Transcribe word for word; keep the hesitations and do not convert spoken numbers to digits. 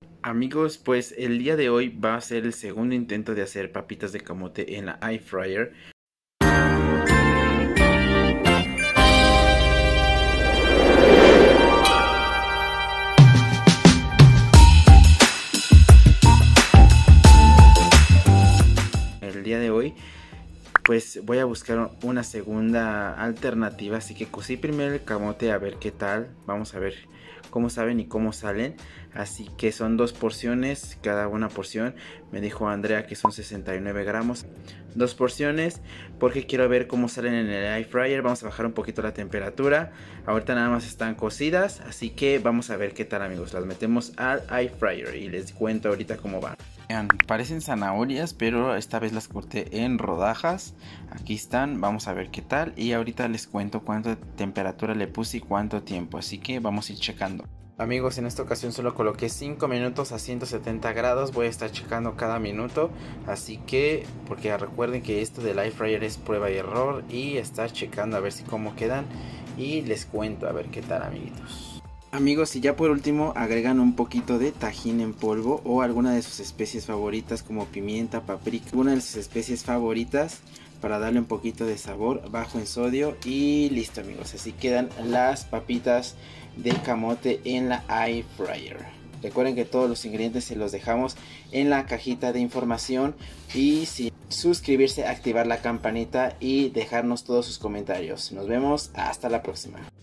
Amigos, pues el día de hoy va a ser el segundo intento de hacer papitas de camote en la air fryer. El día de hoy pues voy a buscar una segunda alternativa, así que cocí primero el camote a ver qué tal, vamos a ver cómo saben y cómo salen. Así que son dos porciones, cada una porción, me dijo Andrea que son sesenta y nueve gramos, dos porciones, porque quiero ver cómo salen en el air fryer. Vamos a bajar un poquito la temperatura, ahorita nada más están cocidas, así que vamos a ver qué tal, amigos. Las metemos al air fryer y les cuento ahorita cómo van. Vean, parecen zanahorias, pero esta vez las corté en rodajas. Aquí están, vamos a ver qué tal. Y ahorita les cuento cuánta temperatura le puse y cuánto tiempo. Así que vamos a ir checando. Amigos, en esta ocasión solo coloqué cinco minutos a ciento setenta grados. Voy a estar checando cada minuto. Así que, porque recuerden que esto del air fryer es prueba y error. Y estar checando a ver si cómo quedan. Y les cuento a ver qué tal, amiguitos. Amigos, y ya por último agregan un poquito de tajín en polvo o alguna de sus especies favoritas como pimienta, paprika, una de sus especies favoritas para darle un poquito de sabor, bajo en sodio y listo, amigos. Así quedan las papitas de camote en la air fryer. Recuerden que todos los ingredientes se los dejamos en la cajita de información y si suscribirse, activar la campanita y dejarnos todos sus comentarios. Nos vemos hasta la próxima.